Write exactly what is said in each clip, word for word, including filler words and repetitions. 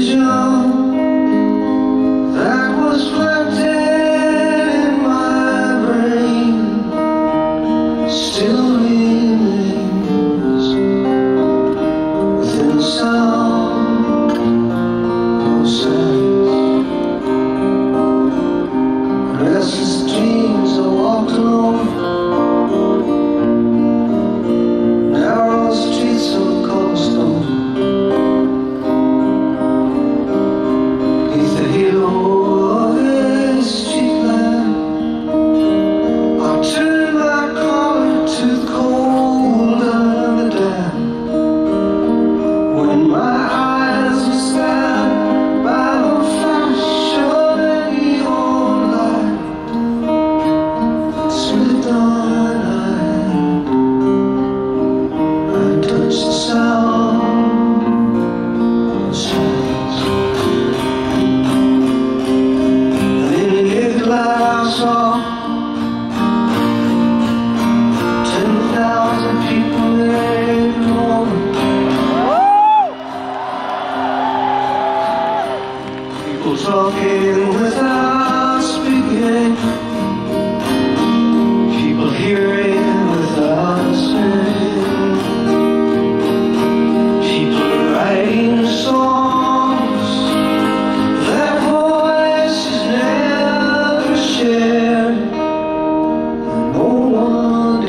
Talking without speaking, people hearing without saying, people writing songs their voices never shared, and no one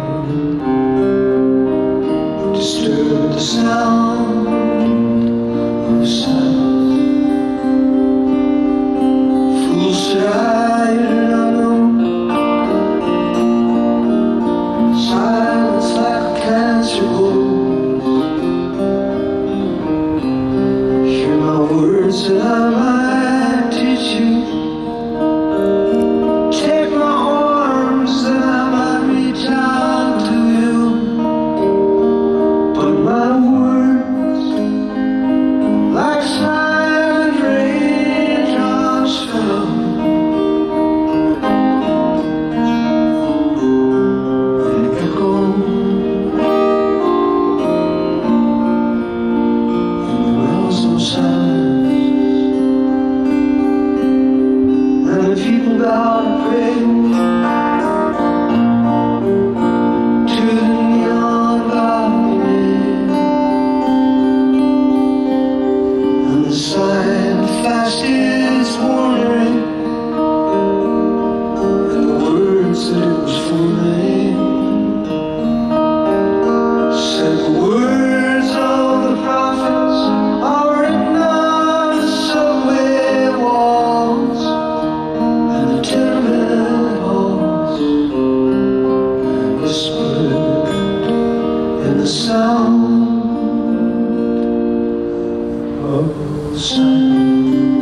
dared disturb the sound of silence. I don't know. Silence like a cancer grows. Hear my words that I might teach you. Take my arms that I might reach out to you. But my words, like silent raindrops fell. Flashes wandering, and the words that it was forming said the words of the prophets are written on the subway walls and the tenement halls, and whispered in the sound of silence.